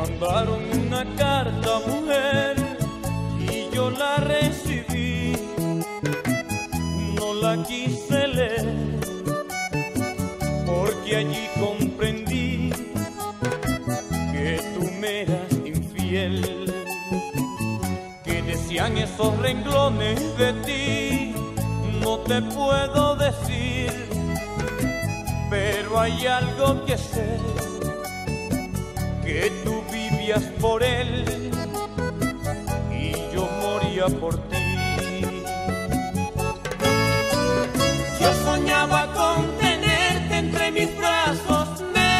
mandaron una carta, mujer, y yo la recibí. No la quise leer, porque allí comprendí que tú me eras infiel. Que decían esos renglones de ti, no te puedo decir, pero hay algo que sé, que tú vivías por él y yo moría por ti. Yo soñaba con tenerte entre mis brazos,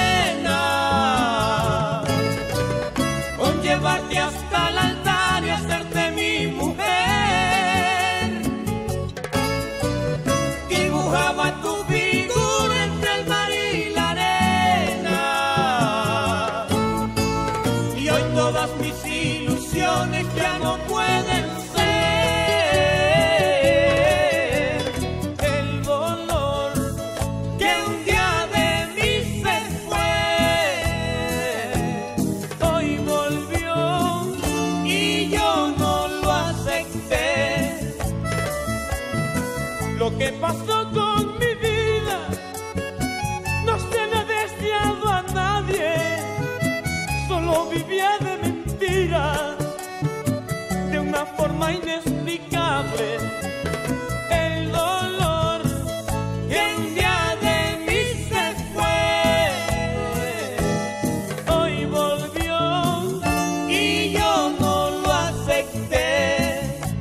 nena, con llevarte hasta el altar y hacerte mi mujer. Dibujaba tu figura entre el mar y la arena, y hoy todas mis ilusiones ya no pueden ser. El dolor que un día de mí se fue, hoy volvió y yo no lo acepté. Lo que pasó con mi vida no se lo he deseado a nadie, solo vivía de mentiras, de una forma inexplicable. El dolor que un día de mí se fue, hoy volvió y yo no lo acepté.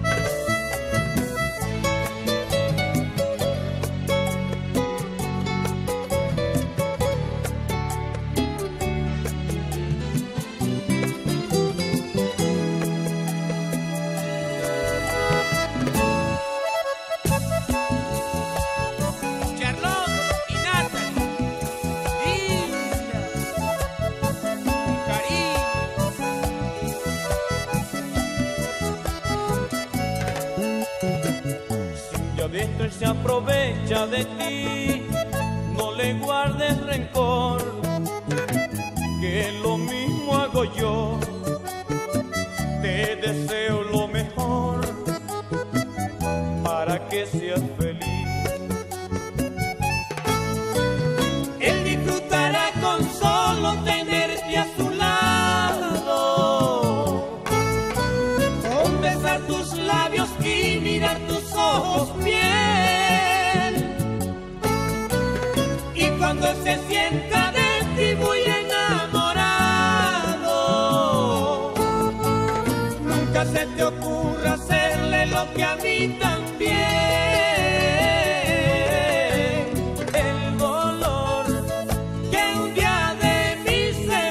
Esto él se aprovecha de ti, no le guardes rencor, que lo mismo hago yo. Te deseo lo mejor para que seas feliz. Él disfrutará con solo tenerte a su lado, con besar tus labios y mirar tus ojos bien. Y cuando él se sienta de ti muy enamorado, nunca se te ocurra hacerle lo que a mí también. El dolor que un día de mí se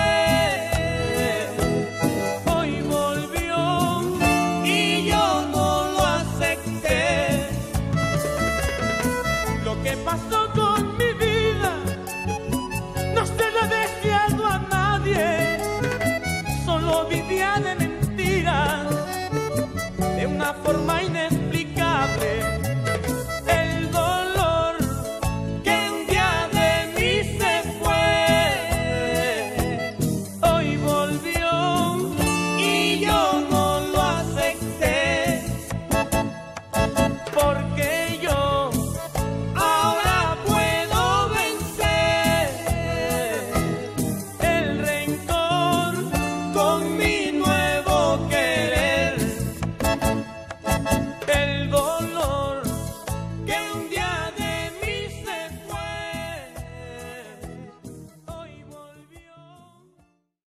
fue, hoy volvió y yo no lo acepté. Lo que pasó con mi vida no se lo he deseado a nadie, solo vivía de mentiras, de una forma inexplicable.